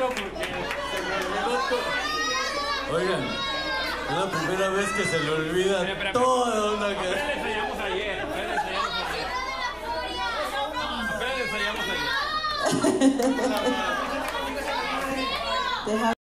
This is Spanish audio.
libro porque se me olvidó todo. Oigan, es la primera vez que se le olvida toda una Apenas le ensayamos ayer. Apenas le ensayamos ayer.